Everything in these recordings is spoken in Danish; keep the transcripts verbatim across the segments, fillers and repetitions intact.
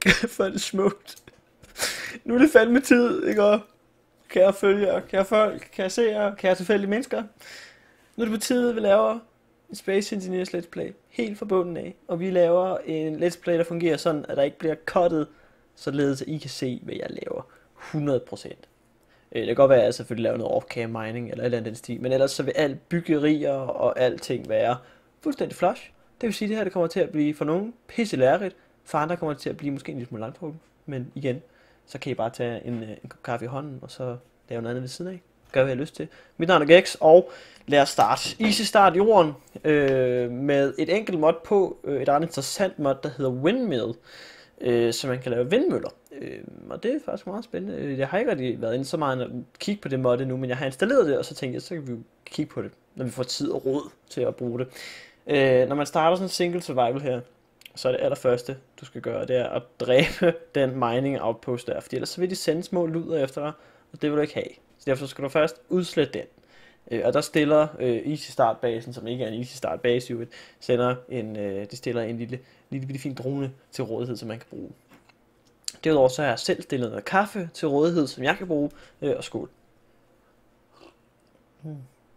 for det smukt. Nu er det fandme tid, ikke? Og kære følgere, kære folk, kære seere, kære tilfældige mennesker. Nu er det på tide, vi laver en Space Engineers Let's Play. Helt fra bunden af. Og vi laver en Let's Play, der fungerer sådan, at der ikke bliver cuttet, således at I kan se, hvad jeg laver. hundrede procent. Det kan godt være, at jeg selvfølgelig laver noget off-cam mining eller et eller andet den stil, men ellers så vil alt byggerier og alting være fuldstændig flush. Det vil sige, at det her det kommer til at blive for nogen pisse lærerigt, for andre kommer det til at blive måske en lille smule langt på. Men igen, så kan I bare tage en, en kop kaffe i hånden, og så lave noget andet ved siden af. Gør hvad jeg har lyst til. Mit navn er Gex, og lad os starte. Easy start jorden øh, med et enkelt mod på, øh, et ret interessant mod, der hedder Windmill. Øh, så man kan lave vindmøller. Øh, og det er faktisk meget spændende. Jeg har ikke rigtig været inde så meget at kigge på det mod nu, men jeg har installeret det, og så tænkte jeg, så kan vi kigge på det, når vi får tid og råd til at bruge det. Øh, når man starter sådan en single survival her, så er det allerførste, du skal gøre, det er at dræbe den mining outpost der, fordi ellers så vil de sende små luder efter dig, og det vil du ikke have. Så derfor skal du først udslette den. Øh, og der stiller øh, Easy Start basen, som ikke er en Easy Start base, jo, sender en, øh, de stiller en lille, lille, lille fin drone til rådighed, som man kan bruge. Derudover så har jeg selv stillet noget kaffe til rådighed, som jeg kan bruge, øh, og skål. Hmm.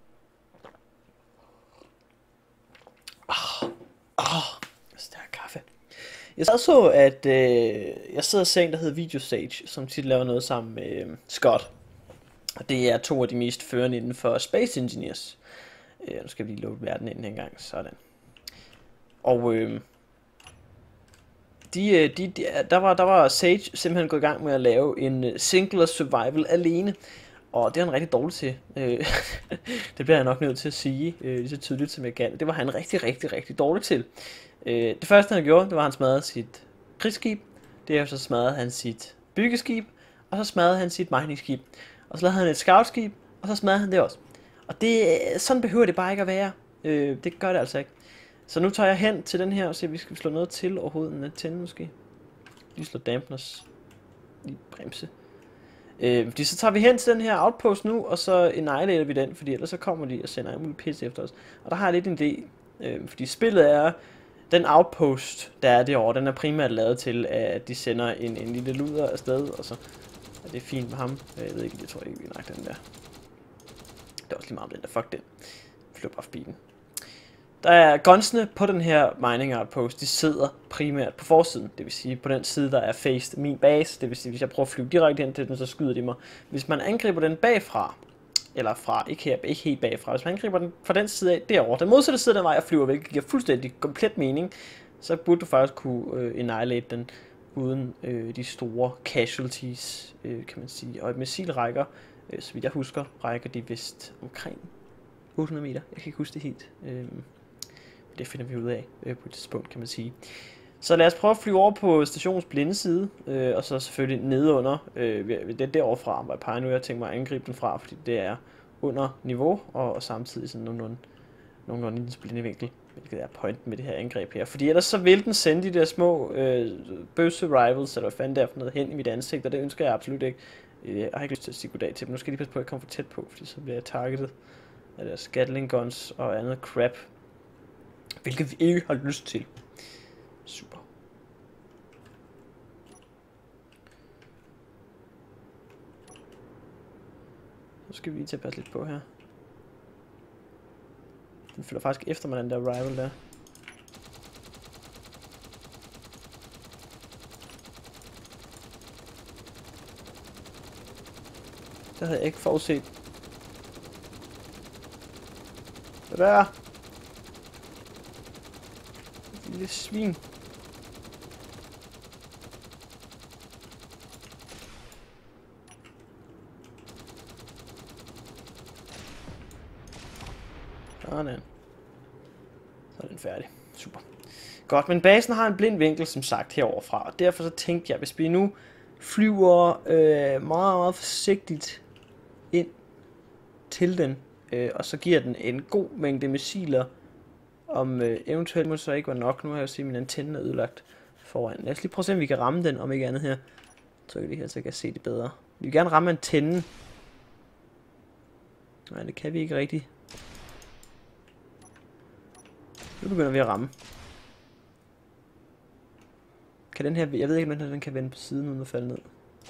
Ah, ah, stærk kaffe. Jeg sad så, at øh, jeg sidder og ser en, der hedder VideoSage, som tit laver noget sammen med øh, Scott. Og det er to af de mest førende inden for Space Engineers. Øh, nu skal vi lige lukke verden ind en gang, sådan. Og øh, de, de, de, der, var, der var Sage simpelthen gået i gang med at lave en singular survival alene. Og det er han rigtig dårlig til. Øh, det bliver jeg nok nødt til at sige, øh, lige så tydeligt som jeg kan. Det var han rigtig, rigtig, rigtig dårlig til. Øh, det første han gjorde, det var at han smadrede sit krigsskib. Derefter så smadrede han sit byggeskib. Og så smadrede han sit miningskib. Og så lavede han et scoutskib, og så smadrede han det også. Og det, sådan behøver det bare ikke at være. Øh, det gør det altså ikke. Så nu tager jeg hen til den her, og ser, at vi skal slå noget til overhovedet. En antenne måske. Lige slå dampeners. Lige bremse. Øh, fordi så tager vi hen til den her outpost nu, og så annihilater vi den, fordi ellers så kommer de og sender en mulig pisse efter os. Og der har jeg lidt en idé, øh, fordi spillet er, den outpost, der er derovre, den er primært lavet til, at de sender en, en lille luder afsted, og så er det fint med ham. Jeg ved ikke, jeg tror ikke, vi nok den der. Det er også lige meget om den der, fuck den. Flyp off bilen. Der er gunsene på den her mining outpost, de sidder primært på forsiden, det vil sige på den side, der er faced min base, det vil sige, hvis jeg prøver at flyve direkte hen til den, så skyder de mig. Hvis man angriber den bagfra, eller fra, ikke her, ikke helt bagfra, hvis man angriber den fra den side af, derovre, den modsatte side af den vej, jeg flyver, hvilket giver fuldstændig komplet mening, så burde du faktisk kunne øh, annihilate den, uden øh, de store casualties, øh, kan man sige. Og et missil rækker, øh, så vidt jeg husker, rækker de vist omkring otte hundrede meter, jeg kan ikke huske det helt. Øh, Det finder vi ud af øh, på et tidspunkt, kan man sige. Så lad os prøve at flyve over på stationens blinde side, øh, og så selvfølgelig nedunder. Øh, det er derovre fra, hvor jeg peger nu, jeg tænker mig at angribe den fra, fordi det er under niveau, og, og samtidig sådan nogenlunde, nogenlunde i dens blinde vinkel, hvilket er pointen med det her angreb her. Fordi ellers så vil den sende de der små øh, bøsse rivals, eller hvad fanden det er for noget, hen i mit ansigt, og det ønsker jeg absolut ikke. Jeg har ikke lyst til at sige goddag til dem. Nu skal jeg lige passe på, at jeg kommer for tæt på, fordi så bliver jeg targetet af deres Gatling guns og andet crap. Hvilket vi ikke har lyst til. Super. Så skal vi lige til at passe lidt på her. Den følger faktisk efter mig, den der rival der. Det havde jeg ikke forudset. Hvad der? Lille svin. Sådan. Så er den færdig. Super. Godt, men basen har en blind vinkel, som sagt, heroverfra. Og derfor så tænkte jeg, hvis vi nu flyver øh, meget, meget forsigtigt ind til den, øh, og så giver den en god mængde missiler, om øh, eventuelt må så ikke være nok. Nu har jeg set, at min antenne er ødelagt foran. Lad os lige prøve at se, om vi kan ramme den, om ikke andet her. Trykker lige her, så jeg kan se det bedre. Vi vil gerne ramme antennen. Nej, det kan vi ikke rigtigt. Nu begynder vi at ramme. Kan den her, jeg ved ikke, om den kan vende på siden uden at falde ned.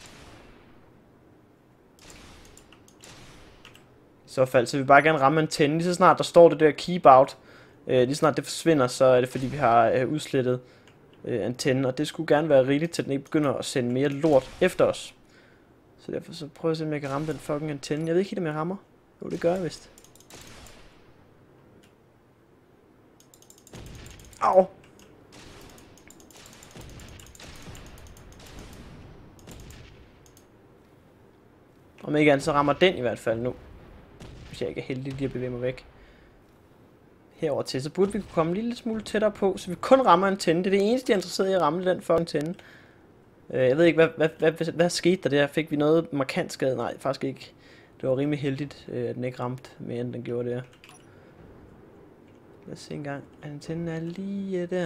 I så fald, så vi vil bare gerne ramme antennen. Lige så snart der står det der keep out, øh, lige snart det forsvinder, så er det fordi vi har øh, udslettet øh, antennen. Og det skulle gerne være rigeligt, til den ikke begynder at sende mere lort efter os. Så derfor så prøver jeg at se, om jeg kan ramme den fucking antenne. Jeg ved ikke helt, om jeg rammer. Jo, det gør jeg vist. Au! Om ikke andet, så rammer den i hvert fald nu. Hvis jeg ikke er heldig lige at bevæge mig væk. Herover til, så burde vi kunne komme en lille smule tættere på, så vi kun rammer antennen. Det er det eneste, jeg er interesseret i at ramme, den fucking antenne. Jeg ved ikke, hvad, hvad, hvad, hvad, hvad skete der der? Fik vi noget markant skade? Nej, faktisk ikke. Det var rimelig heldigt, at den ikke ramte mere, end den gjorde der. Lad os se en gang. Antennen er lige der.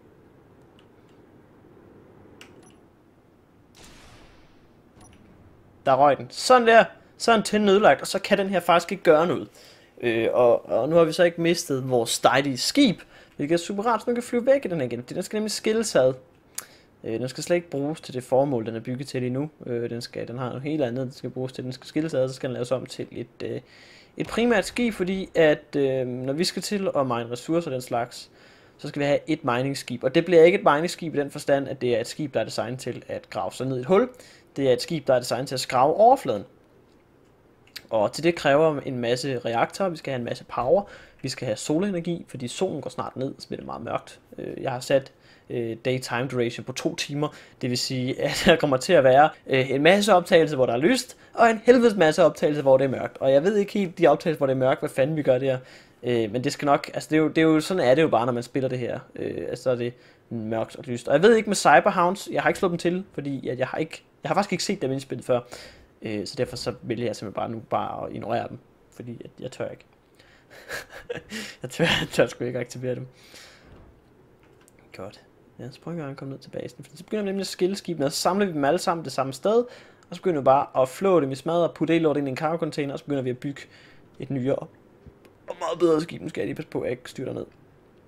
Der røg den. Sådan der. Så er antennen ødelagt, og så kan den her faktisk ikke gøre noget. Øh, og, og nu har vi så ikke mistet vores dejlige skib, hvilket er super rart, så den kan flyve væk i den her igen. Den skal nemlig skilles ad. Øh, den skal slet ikke bruges til det formål, den er bygget til lige nu. Øh, den, skal, den har noget helt andet, den skal bruges til. Den skal skilles ad, så skal den laves om til et, øh, et primært skib, fordi at øh, når vi skal til at mine ressourcer og den slags, så skal vi have et mining-skib. Og det bliver ikke et mining-skib i den forstand, at det er et skib, der er designet til at grave sig ned i et hul. Det er et skib, der er designet til at skrave overfladen. Og til det kræver en masse reaktorer, vi skal have en masse power, vi skal have solenergi, fordi solen går snart ned, så bliver det meget mørkt. Jeg har sat daytime duration på to timer, det vil sige, at der kommer til at være en masse optagelser, hvor der er lyst, og en helvedes masse optagelser, hvor det er mørkt. Og jeg ved ikke helt de optagelser, hvor det er mørkt, hvad fanden vi gør der, men det skal nok, altså det er jo, det er jo sådan er det jo bare, når man spiller det her, altså så er det mørkt og lyst. Og jeg ved ikke med Cyberhounds, jeg har ikke slået dem til, fordi at jeg har ikke, jeg har faktisk ikke set dem indspillet før. Så derfor så vælger jeg simpelthen bare nu bare at ignorere dem, fordi jeg, jeg tør ikke. jeg tør, jeg tør sgu ikke aktivere dem. Godt. Ja, så prøver vi at komme ned til basen, for så begynder vi nemlig at skille skibene, og så samler vi dem alle sammen det samme sted, og så begynder vi bare at flå dem i smadret, putte det lort ind i en cargo container, og så begynder vi at bygge et nyere og meget bedre skib. Nu skal jeg lige passe på, at jeg ikke styrer ned.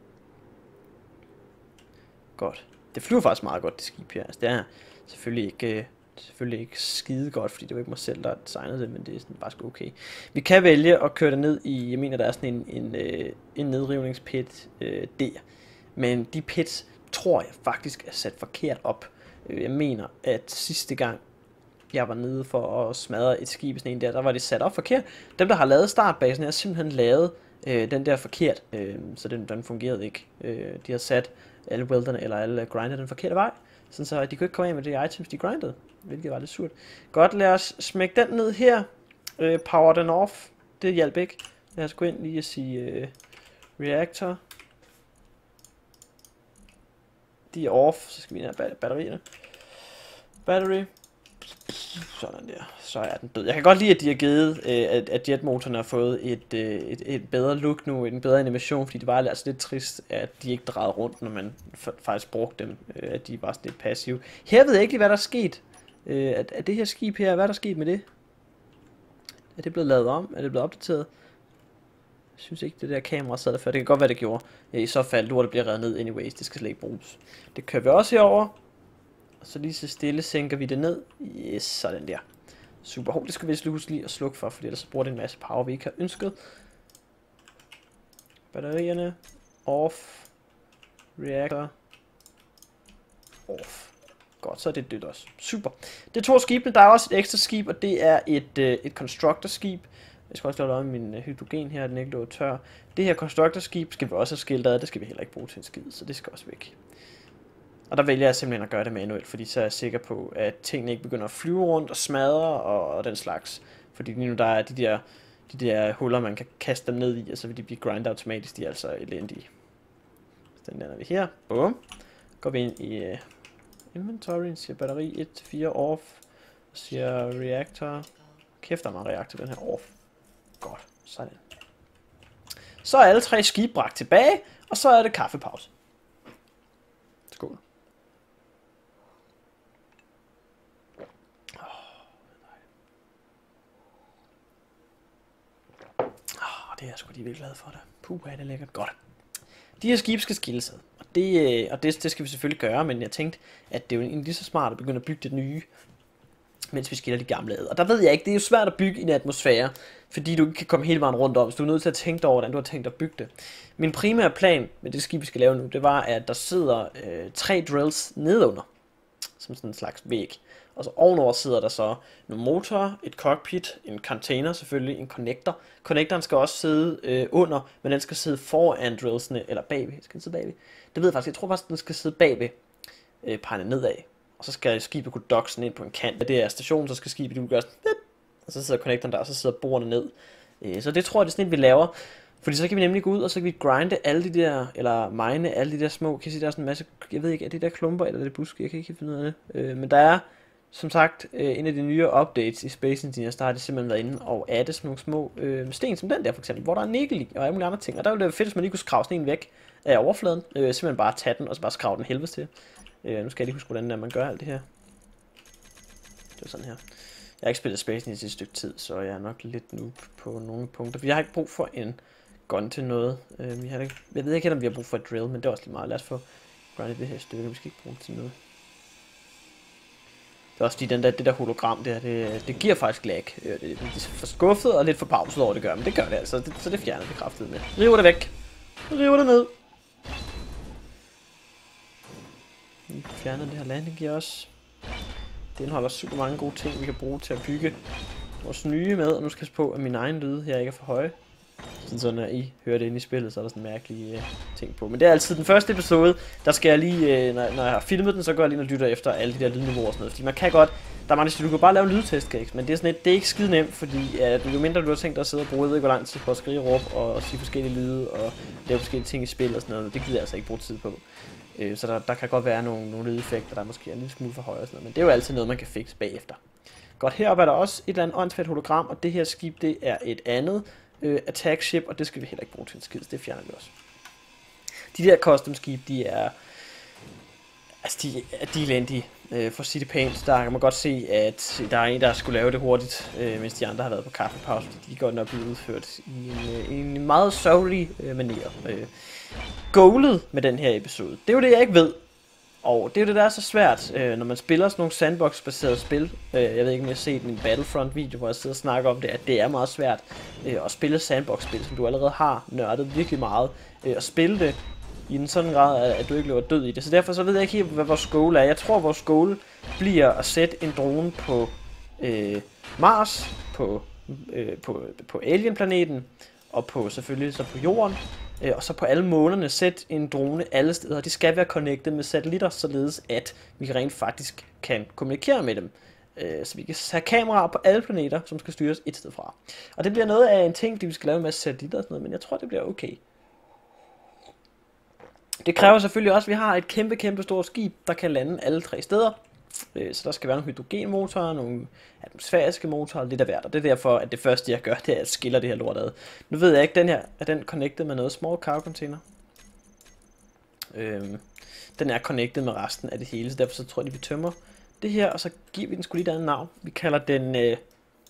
Godt. Det flyver faktisk meget godt, det skib her. Altså, det er selvfølgelig ikke... Selvfølgelig ikke skide godt, fordi det var ikke mig selv, der designede det, men det er sådan faktisk okay. Vi kan vælge at køre det ned i, jeg mener, der er sådan en, en, øh, en nedrivningspit øh, der. Men de pits, tror jeg faktisk er sat forkert op. Jeg mener, at sidste gang, jeg var nede for at smadre et skib i sådan en der, der var det sat op forkert. Dem, der har lavet startbasen, har simpelthen lavet øh, den der forkert, øh, så den, den fungerede ikke. Øh, de har sat alle welderne eller alle grinder den forkerte vej. Sådan så de kunne ikke komme af med de items, de grindede. Hvilket var lidt surt. Godt, lad os smække den ned her. Øh, power den off. Det hjalp ikke. Lad os gå ind lige og sige øh, reactor. De er off. Så skal vi ind have batterierne. Battery. Sådan der. Så er den død. Jeg kan godt lide, at de har givet, øh, at, at jetmotoren har fået et, øh, et, et bedre look nu, en bedre animation, fordi det var altså lidt trist, at de ikke drejede rundt, når man faktisk brugte dem, øh, at de var sådan lidt passive. Her ved jeg ikke lige, hvad der er sket. Øh, at, at det her skib her, hvad er der sket med det? Er det blevet lavet om? Er det blevet opdateret? Jeg synes ikke, det der kamera sad der før. Det kan godt være, det gjorde. I så fald, lortet bliver reddet ned anyways. Det skal slet ikke bruges. Det kører vi også herover. Og så lige så stille sænker vi det ned. Yes, sådan der. Super. Hov, det skal vi lige huske lige at slukke for, fordi ellers så bruger det en masse power, vi ikke har ønsket. Batterierne. Off. Reactor. Off. Godt, så er det dødt også. Super. Det er to skibene. Der er også et ekstra skib, og det er et, øh, et constructor-skib. Jeg skal også lade om min hydrogen her, den ikke lå tør. Det her constructor-skib skal vi også have skilt ad. Det skal vi heller ikke bruge til en skid, så det skal også væk. Og der vælger jeg simpelthen at gøre det manuelt, fordi så er jeg sikker på, at tingene ikke begynder at flyve rundt og smadre og, og den slags. Fordi lige nu der er de der, de der huller, man kan kaste dem ned i, og så vil de blive grindet automatisk. De er altså elendige. Så den lander vi her. Bum. Går vi ind i uh, inventory, siger batteri et til fire off. Siger reactor. Kæft, der er meget reaktor, den her off. Godt, sådan. Så er alle tre skibe bragt tilbage, og så er det kaffepause. Skål. Oh, det er jeg sgu lige virkelig glad for det. Puh, er det lækkert. Godt. De her skibe skal skilles ad, og det, øh, og det, det skal vi selvfølgelig gøre, men jeg tænkte, at det er jo egentlig lige så smart at begynde at bygge det nye, mens vi skiller de gamle ad. Og der ved jeg ikke, det er jo svært at bygge i en atmosfære, fordi du ikke kan komme hele vejen rundt om, så du er nødt til at tænke over, hvordan du har tænkt at bygge det. Min primære plan med det skib, vi skal lave nu, det var, at der sidder øh, tre drills nedunder, som sådan en slags væg. Og så ovenover sidder der så nogle motorer, et cockpit, en container selvfølgelig, en connector. Connectoren skal også sidde øh, under, men den skal sidde foran drillsene, eller bagved. Skal den sidde bagved? Det ved jeg faktisk. Jeg tror faktisk, den skal sidde bagved, øh, pegnet nedad. Og så skal skibet kunne dokke sådan ind på en kant. Det er stationen, så skal skibet kunne gøre sådan, og så sidder connectoren der, og så sidder bordene ned. Øh, så det tror jeg, det er sådan et, vi laver. Fordi så kan vi nemlig gå ud, og så kan vi grinde alle de der, eller mine alle de der små, kan I se, der er sådan en masse, jeg ved ikke, er det der klumper, eller er det buske, jeg kan ikke finde ud af det. Øh, men der er, som sagt, øh, en af de nye updates i Space Engineers, der har det simpelthen været inde og adde sådan nogle små øh, sten, som den der for eksempel, hvor der er nikkel i, og alle mulige andre ting. Og der ville det være fedt, hvis man lige kunne skrave sådan en væk af overfladen, øh, simpelthen bare tage den, og så bare skrave den helvedes til. Øh, nu skal jeg lige huske, hvordan der man gør alt det her. Det er sådan her. Jeg har ikke spillet Space Engineers i et stykke tid, så jeg er nok lidt noob på nogle punkter. For jeg har ikke brug for en gun til noget. Øh, vi har ikke, jeg ved ikke, om vi har brug for et drill, men det er også lige meget. Lad os få grindet det her stykke. Vi skal ikke bruge det til noget. Det er også fordi, den der, det der hologram der, det, det giver faktisk lag. Det, det er for skuffet og lidt for pauset over, det gør, men det gør det altså. Det, så det fjerner vi kraftigt med. River det væk. River det ned. Vi fjerner det her landing gear også. Det indeholder super mange gode ting, vi kan bruge til at bygge vores nye med. Og nu skal jeg på, at min egen lyde her ikke er for høje. Sådan, så når I hører det inde i spillet, så er der sådan mærkelige uh, ting på. Men det er altid den første episode, der skal jeg lige, uh, når, når jeg har filmet den, så går jeg lige og lytter efter alle de der lydniveauer og sådan noget. Fordi man kan godt, der er mange, du kan bare lave en lydtest, ikke? Men det er sådan et, det er ikke skide nemt, fordi uh, jo mindre du har tænkt dig at sidde og bruge, jeg ved ikke hvor lang tid på at skrige og råbe og, og sige forskellige lyde og lave forskellige ting i spil og sådan noget. Det gider jeg altså ikke bruge tid på. Uh, så der, der kan godt være nogle, nogle lydeffekter, der måske er en lille smule for høje og sådan noget. Men det er jo altid noget, man kan fikse bagefter. Godt, heroppe er der også et eller andet åndssvagt hologram, og det her skib, det er et andet Uh, attack ship, og det skal vi heller ikke bruge til en skid, det fjerner vi også. De der custom skib, de er altså de, de er elendige, uh, for at sige det pænt. Der kan man godt se, at der er en, der skulle lave det hurtigt, uh, mens de andre har været på kaffepause, fordi de godt nok blive udført i en, uh, en meget sørgelig uh, manier. Uh, goalet med den her episode, det er jo det, jeg ikke ved. Og det er jo det, der er så svært, øh, når man spiller sådan nogle sandbox-baserede spil. Øh, jeg ved ikke, om jeg har set min Battlefront-video, hvor jeg sidder og snakker om det, at det er meget svært øh, at spille sandbox-spil, som du allerede har nørdet virkelig meget. Øh, at spille det i en sådan grad, at du ikke løber død i det. Så derfor så ved jeg ikke helt, hvad vores goal er. Jeg tror, vores goal bliver at sætte en drone på øh, Mars, på, øh, på, på Alien-planeten, og på selvfølgelig så på Jorden. Og så på alle månederne sætte en drone alle steder. De skal være connected med satellitter, således at vi rent faktisk kan kommunikere med dem. Så vi kan have kameraer på alle planeter, som skal styres et sted fra. Og det bliver noget af en ting, fordi vi skal lave med satellitter og sådan noget, men jeg tror, det bliver okay. Det kræver selvfølgelig også, at vi har et kæmpe, kæmpe stort skib, der kan lande alle tre steder. Så der skal være nogle hydrogenmotorer, nogle atmosfæriske motorer, lidt af hvert. Og det er derfor, at det første jeg gør, det er at skiller det her lort ad. Nu ved jeg ikke, den her, er den connected med noget small cargo container? Øhm, den er connected med resten af det hele, så derfor så tror jeg, at vi tømmer det her, og så giver vi den sgu lige et andet navn. Vi kalder den øh,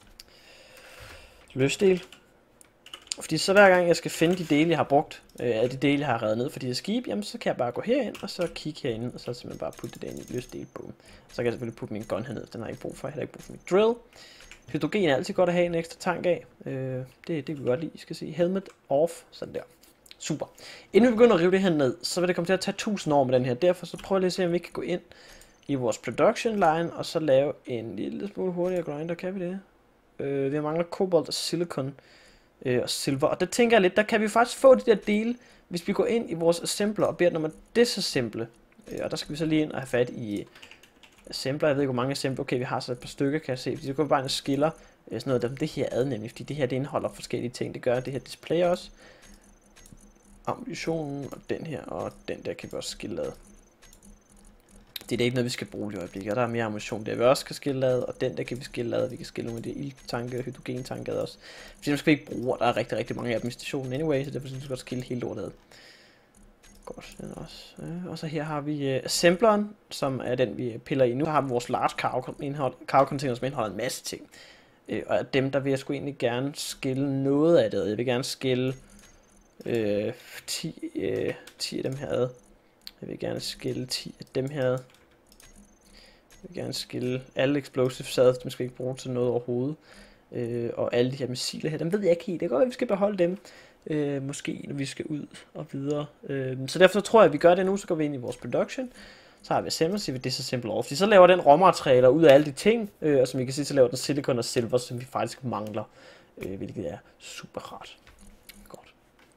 løsdel. Fordi så hver gang jeg skal finde de dele, jeg har brugt, øh, af de dele, jeg har revet ned for de her skib, jamen så kan jeg bare gå herind, og så kigge herinde, og så simpelthen bare putte det ind i løsdel. Boom. Så kan jeg selvfølgelig putte min gun herned, den har jeg ikke brug for, jeg har ikke brug for min drill. Hydrogen er altid godt at have en ekstra tank af, øh, det, det kan vi godt lide. I skal se helmet off, sådan der. Super. Inden vi begynder at rive det her ned, så vil det komme til at tage tusind år med den her, derfor så prøver jeg lige at se, om vi kan gå ind i vores production line, og så lave en lille smule hurtigere grinder, kan vi det? Øh, vi mangler kobolt og silicon. Øh, og silver, og der tænker jeg lidt, der kan vi faktisk få de der dele, hvis vi går ind i vores assembler og beder dem om at disassemble. Øh, og der skal vi så lige ind og have fat i assembler. Jeg ved ikke, hvor mange assembler. Okay, vi har så et par stykker, kan jeg se. Fordi det går bare en skiller øh, sådan noget af det her ad, nemlig, fordi det her det indeholder forskellige ting. Det gør det her display også. Ammunitionen og den her og den der kan vi også skille ad. Det er det ikke noget, vi skal bruge i øjeblikket. Og der er mere ammunition, der vi også kan skille ad, og den der kan vi skille ad. Vi kan skille nogle af de ildtanke og hydrogentanke ad også. For dem skal vi ikke bruge, og der er rigtig, rigtig mange af dem i stationen anyway, så derfor synes vi godt skille hele lortet ad. Godt, den også. Ja, og så her har vi uh, assembleren, som er den, vi piller i nu. Så har vi vores large cargo, indhold, cargo container, som indeholder en masse ting. Uh, og af dem, der vil jeg sgu egentlig gerne skille noget af det. Jeg vil gerne skille uh, ti, uh, ti af dem her ad. Jeg vil gerne skille ti af dem her. Jeg vil gerne skille alle explosive sads, dem skal ikke bruge til noget overhovedet. Øh, og alle de her missiler her, dem ved jeg ikke helt. Det går, at vi skal beholde dem. Øh, måske når vi skal ud og videre. Øh, så derfor så tror jeg, at vi gør det nu, så går vi ind i vores production. Så har vi assembly, så vi disassemble off. Så laver den råmaterialer ud af alle de ting, øh, og som I kan se, så laver den silicon og silver, som vi faktisk mangler. Øh, hvilket er super rart. Godt.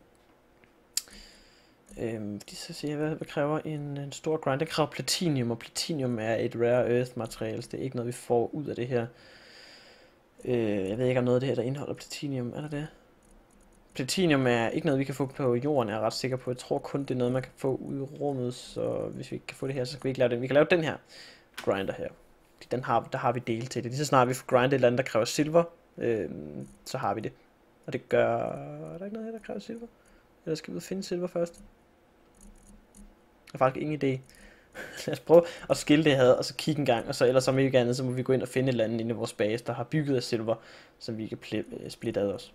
Øh, de så siger, hvad, hvad kræver en, en stor grind? Det kræver platinium, og platinium er et rare earth materiale, så det er ikke noget, vi får ud af det her. Øh, jeg ved ikke om noget af det her, der indeholder platinium, er der det? Platinium er ikke noget, vi kan få på jorden, er jeg ret sikker på. Jeg tror kun, det er noget, man kan få ud i rummet, så hvis vi ikke kan få det her, så skal vi ikke lave den. Vi kan lave den her grinder her. Den har, der har vi del til det. Lige så snart vi får grindet et eller andet, der kræver silver, øh, så har vi det. Og det gør... Er der ikke noget her, der kræver silver? Eller skal vi ud og finde silver først? Jeg har faktisk ingen idé. Lad os prøve at skille det her, og så kigge en gang, og så ellers om ikke andet, så må vi gå ind og finde et eller andet inde i vores base, der har bygget af silver, som vi kan splitte af os.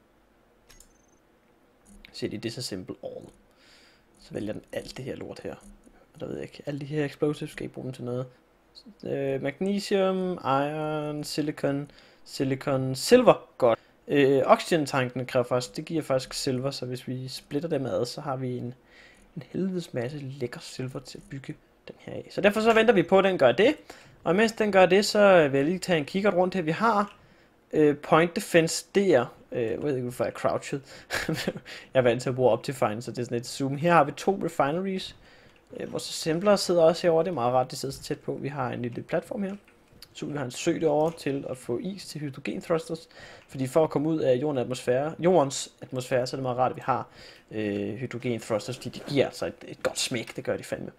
Så de disassemble all. Så vælger den alt det her lort her. Og der ved jeg ikke, alle de her explosives skal ikke bruge dem til noget. Øh, magnesium, iron, silicon, silicon, silver. Godt. Øh, oxygen tanken kræver faktisk, det giver faktisk silver, så hvis vi splitter dem ad, så har vi en, en helvedes masse lækker silver til at bygge den her af. Så derfor så venter vi på, at den gør det. Og mens den gør det, så vil jeg lige tage en kikkert rundt her. Vi har øh, point defense der. Øh, jeg ved ikke, hvorfor jeg er crouched. Jeg er vant til at bruge Optifine, så det er sådan et zoom. Her har vi to refineries. Øh, vores assembler sidder også herovre. Det er meget rart, de sidder så tæt på. Vi har en lille platform her. Så vi har en sø derovre til at få is til hydrogen thrusters. Fordi for at komme ud af jordens atmosfære, jordens atmosfære, så er det meget rart, at vi har øh, hydrogen thrusters, fordi de giver altså et, et godt smæk. Det gør de fandme.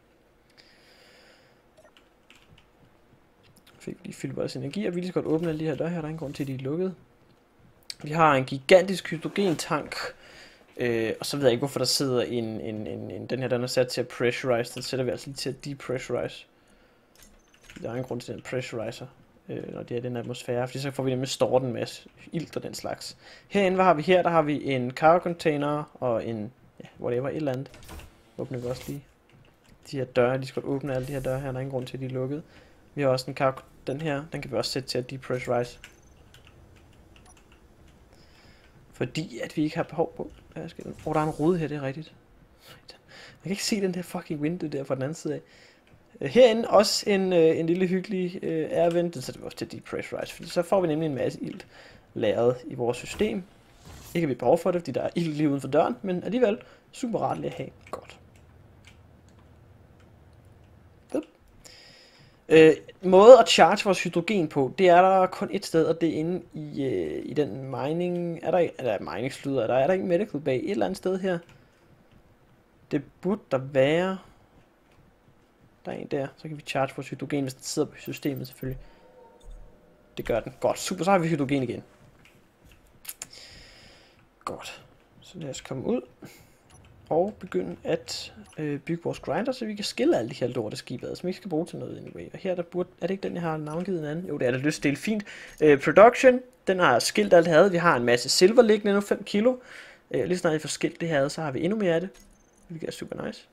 Fik lige fyldt vores energi, og vi lige så godt åbne alle de her døre her. Der er ingen grund til, at de er lukket. Vi har en gigantisk hydrogentank, øh, og så ved jeg ikke, hvorfor der sidder en, en, en, en den her, den er sat til at pressurize. Den sætter vi altså lige til at depressurize. Der er ingen grund til den pressurizer, øh, når det er den atmosfære, fordi så får vi nemlig storet en masse ilt og den slags. Herinde, hvad har vi her? Der har vi en cargo container og en, ja, whatever, et eller andet. Åbner vi også lige. De her døre, de skal åbne alle de her døre her, der er ingen grund til, at de er lukket. Vi har også en cargo, den her, den kan vi også sætte til at depressurize. Fordi at vi ikke har behov på. Åh, oh, der er en rode her, det er rigtigt. Man kan ikke se den der fucking vindue der fra den anden side af. Herinde også en, øh, en lille hyggelig øh, air vent, så det var også til depressurize, fordi så får vi nemlig en masse ilt lagret i vores system. Ikke har vi behov for det, fordi der er ilt lige uden for døren, men alligevel super rart at have. Godt. Øh, måde at charge vores hydrogen på, det er der kun et sted, og det er inde i, øh, i den mining, er der, er der mining sluder, er der, er der ikke medical bay et eller andet sted her? Det burde der være. Der er en der, så kan vi charge vores hydrogen, hvis den sidder på systemet selvfølgelig. Det gør den. Godt, super, så har vi hydrogen igen. Godt, så lad os komme ud og begynde at øh, bygge vores grinder, så vi kan skille alle de her lorte skibe ad, som vi ikke skal bruge til noget anyway. Og her der burde, er det ikke den, jeg har navngivet en anden? Jo, det er det lyst til. Fint. Øh, production, den har skilt alt det her. Vi har en masse silver liggende nu, fem kilo. Øh, lige snart vi får skilt det her ad, så har vi endnu mere af det. Det er super nice.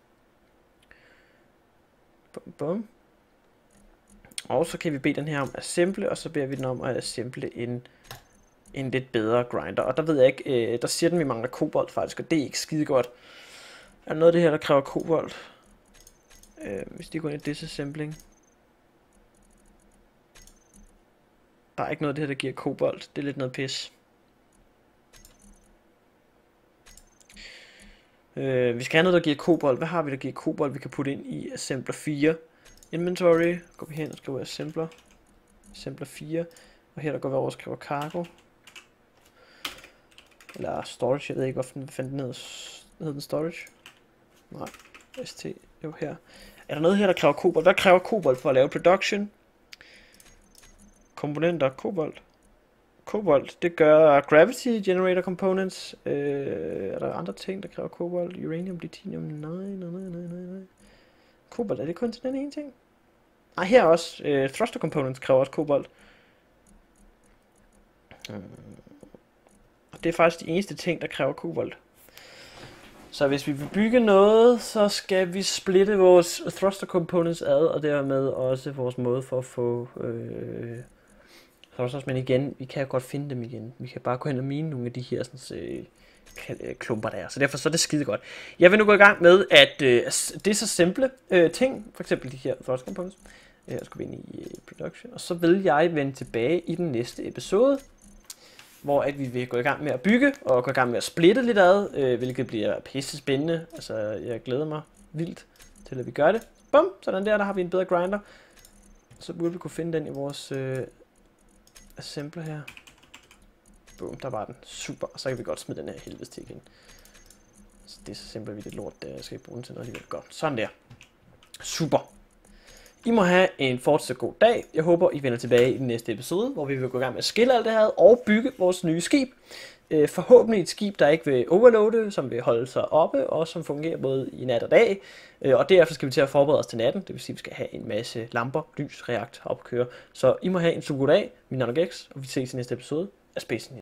Bum, bum. Og så kan vi bede den her om at assemble, og så beder vi den om at assemble en, en lidt bedre grinder. Og der ved jeg ikke, øh, der siger den, vi mangler kobolt faktisk, og det er ikke skide godt. Er der noget af det her, der kræver kobolt? Øh, hvis de går ind i disassembling. Der er ikke noget af det her, der giver kobolt. Det er lidt noget pis. Øh, vi skal have noget, der giver kobolt. Hvad har vi, der giver kobolt, vi kan putte ind i assembler fire? Inventory. Går vi hen og skriver assembler. Assembler fire. Og her der går vi over og skriver cargo. Eller storage, jeg ved ikke, hvorfor den fandt den hed. Hed den storage? Nej. S T. Jo, her. Er der noget her, der kræver kobolt? Hvad kræver kobolt for at lave production? Komponenter, kobolt. Kobolt, det gør gravity generator components. Øh, er der andre ting, der kræver kobolt? Uranium, plutonium? Nej, nej, nej, nej, nej, nej. Kobolt, er det kun til den ene ting? Nej, her også. Øh, thruster components kræver også kobolt. Øh, og det er faktisk de eneste ting, der kræver kobolt. Så hvis vi vil bygge noget, så skal vi splitte vores thruster components ad, og dermed også vores måde for at få øh, thrusters. Men igen, vi kan jo godt finde dem igen. Vi kan bare gå hen og mine nogle af de her sådan, øh, klumper der. Så derfor så er det skide godt. Jeg vil nu gå i gang med, at øh, det er så simple øh, ting, for eksempel de her thruster components. Jeg skal vi ind i øh, production, og så vil jeg vende tilbage i den næste episode, hvor at vi vil gå i gang med at bygge, og gå i gang med at splitte lidt ad, øh, hvilket bliver pisse spændende. Altså, jeg glæder mig vildt til, at vi gør det. Bum, sådan der, der har vi en bedre grinder. Så burde vi kunne finde den i vores øh, assembler her. Bum, der var den. Super, og så kan vi godt smide den her helvedes til igen. Så det er så simpelt, vi det lort, der skal bruge den til noget alligevel godt. Sådan der. Super. I må have en fortsat god dag. Jeg håber, I vender tilbage i den næste episode, hvor vi vil gå i gang med at skille alt det her og bygge vores nye skib. Øh, forhåbentlig et skib, der ikke vil overloade, som vil holde sig oppe, og som fungerer både i nat og dag. Øh, og derefter skal vi til at forberede os til natten, det vil sige, at vi skal have en masse lamper, lys, reaktor op at køre. Så I må have en super god dag. Min navn er Gex, og vi ses i næste episode af Space Ninja.